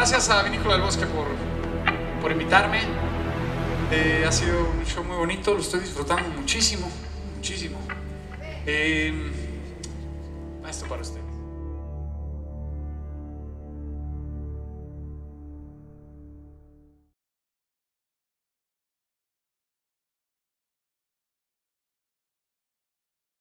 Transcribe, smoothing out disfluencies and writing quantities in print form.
gracias a Vinícola del Bosque por invitarme. Ha sido un show muy bonito, lo estoy disfrutando muchísimo, muchísimo. Esto para usted.